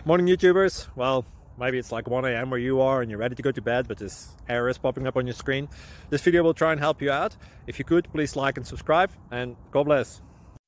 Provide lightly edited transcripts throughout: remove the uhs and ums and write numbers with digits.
Morning YouTubers. Well, maybe it's like 1 a.m. where you are and you're ready to go to bed, but this error is popping up on your screen. This video will try and help you out. If you could, please like and subscribe, and God bless.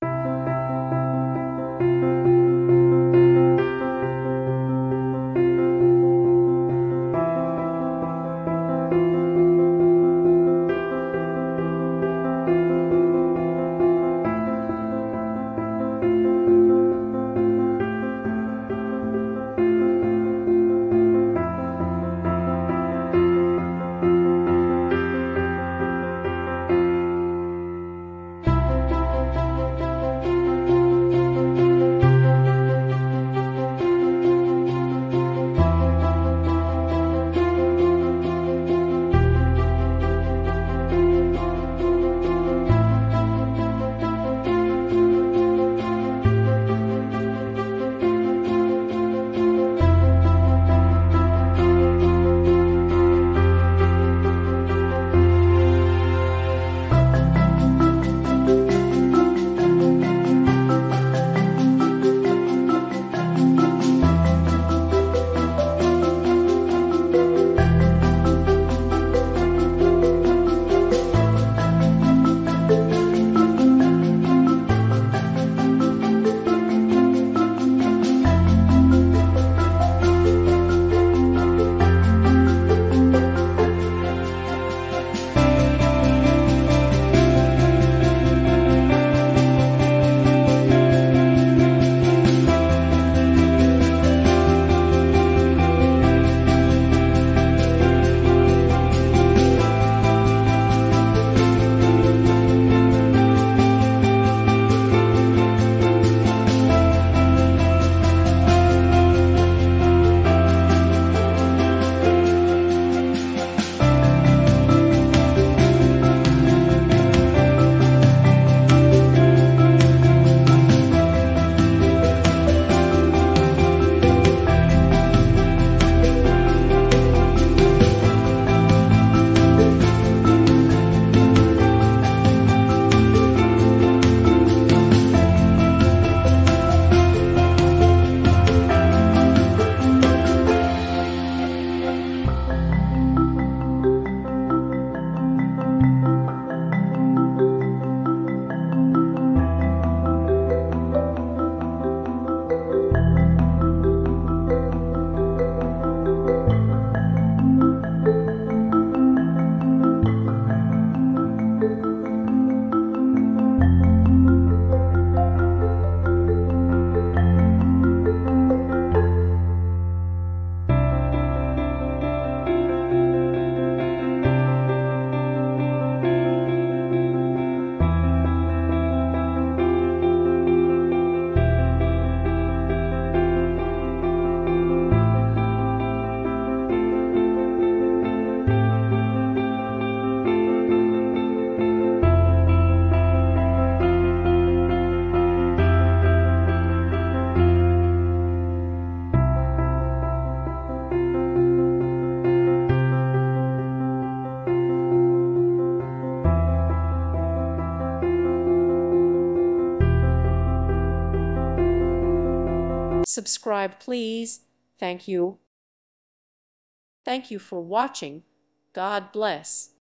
Subscribe, please. Thank you. Thank you for watching. God bless.